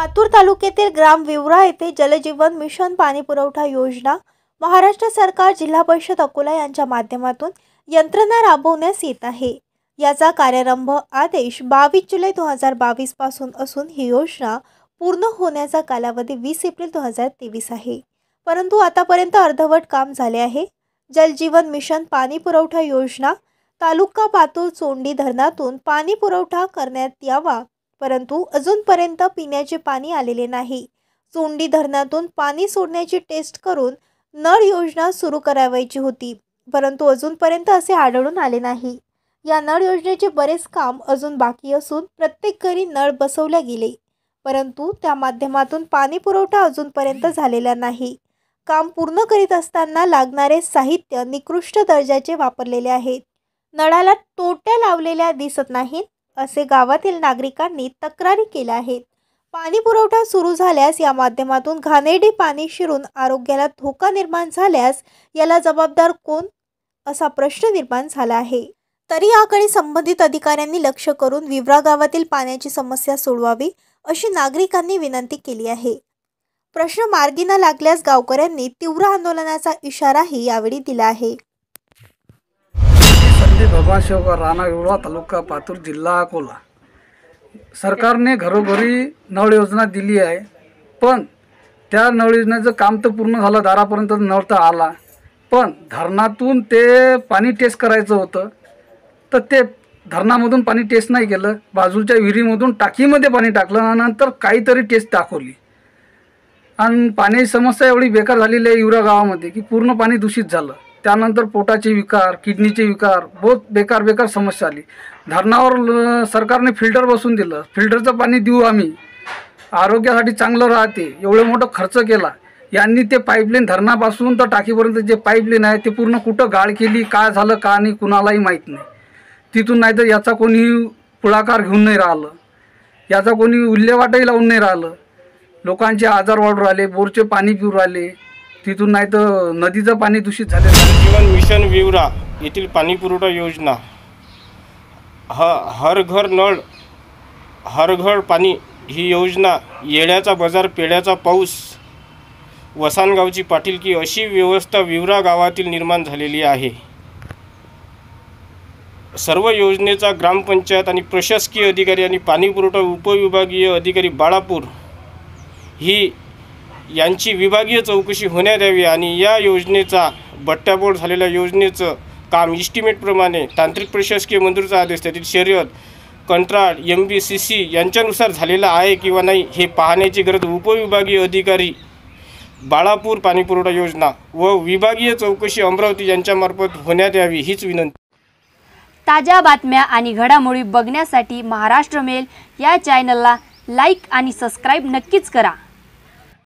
पातूर तालुक्यातील ग्राम विवरा येथे जलजीवन मिशन पाणी पुरवठा योजना महाराष्ट्र सरकार जिल्हा परिषद अकोला यांच्या माध्यमातून यंत्रणा राबवण्यास येत आहे। याचा कार्यारंभ आदेश 22 जुलै 2022 पासून असून ही योजना पूर्ण होण्याचा कालावधी 20 एप्रिल 2023 आहे। परंतु आतापर्यंत अर्धवट काम झाले आहे। जलजीवन मिशन पाणी पुरवठा योजना तालुका पातूर चोंडी धरणातून पाणी पुरवठा करण्यात यावा, परंतु अजूनपर्यंत पिण्याचे पाणी आलेले नाही। चोंडी धरणातून पाणी सोडण्याची टेस्ट करून नळ योजना सुरू करावायची होती, परंतु अजूनपर्यंत असे आढळून आले नाही। या नळ योजनेचे बरेच काम अजून बाकी असून प्रत्येक घरी नळ बसवले गेले, परंतु त्या माध्यमातून पाणी पुरवठा अजूनपर्यंत झालेला नाही। काम पूर्ण करीत असताना लागणारे साहित्य निकृष्ट दर्जाचे वापरलेले आहेत। नळाला तोट्या लावलेल्या दिसत नाहीत असे गावातील नागरिकांनी तक्रारी केल्या आहेत। पाणी पुरवठा सुरू झाल्यास या माध्यमातून घाणेरडे पाणी शिरून आरोग्याला धोका निर्माण झाल्यास याला जबाबदार कोण असा प्रश्न निर्माण झाला आहे। तरी याकडे संबंधित अधिकाऱ्यांनी लक्ष करून विवरा गावातील पाण्याची समस्या सोडवावी अशी नागरिकांनी विनंती केली आहे। प्रश्न मार्गी न लागल्यास गावकऱ्यांनी तीव्र आंदोलनाचा इशाराही यावेळी दिला आहे। संदीप भगवान शेवकर, राणा विवरा, तालुका पातूर, जिल्हा अकोला। सरकारने घरोघरी नळ योजना दिली आहे, पण त्या नळ योजनेचं काम तर पूर्ण झालं, दारापर्यंत नळ तर आला, पण धरणातून ते पाणी टेस्ट करायचं होतं तर ते धरणामधून पाणी टेस्ट नाही केलं, बाजूच्या विहिरीमधून टाकीमध्ये पाणी टाकलं, नंतर काहीतरी टेस्ट दाखवली आणि पाण्याची समस्या एवढी बेकार झालेली आहे विवरा गावामध्ये की पूर्ण पाणी दूषित झालं। त्यानंतर पोटाचे विकार, किडनीचे विकार, बहुत बेकार समस्या आली। धरणावर सरकारने फिल्टर बसवून दिलं, फिल्टरचं पाणी देऊ आम्ही, आरोग्यासाठी चांगलं राहते, एवढं मोठं खर्च केला। यांनी ते पाईपलाईन धरणापासून तर टाकीपर्यंत जे पाईपलाईन आहे ते पूर्ण कुठं गाळ केली, काय झालं का नाही कुणालाही माहीत नाही। तिथून नाही तर याचा कोणी पुढाकार घेऊन नाही राहिलं, याचा कोणी उल्लेवाटही लावून नाही राहिलं। लोकांचे आजार वाढू राहिले, बोरचे पाणी पिऊ राहिले, तिथून नाही तर नदीचं पाणी दूषित झाले। जलजीवन मिशन विवरा येथील पाणी पुरवठा योजना हर घर नळ हर घर पाणी ही योजना येड्याचा बाजार पेड्याचा पाऊस वसानगावची पाटीलकी अशी व्यवस्था विवरा गावातील निर्माण झालेली आहे। सर्व योजनेचा ग्रामपंचायत आणि प्रशासकीय अधिकारी आणि पाणी पुरवठा उपविभागीय अधिकारी बाळापूर ही यांची विभागीय चौकशी होण्यात यावी आणि या योजनेचा बट्ट्याबोळ झालेल्या योजनेचं काम इस्टिमेटप्रमाणे तांत्रिक प्रशासकीय मंजुरीचा आदेश, त्यातील शर्यत, कंत्राट, MBCC यांच्यानुसार झालेला आहे किंवा नाही हे पाहण्याची गरज उपविभागीय अधिकारी बाळापूर पाणी पुरवठा योजना व विभागीय चौकशी अमरावती यांच्यामार्फत होण्यात यावी हीच विनंती। ताज्या बातम्या आणि घडामोडी बघण्यासाठी महाराष्ट्र मेल या चॅनलला लाईक आणि सबस्क्राईब नक्कीच करा।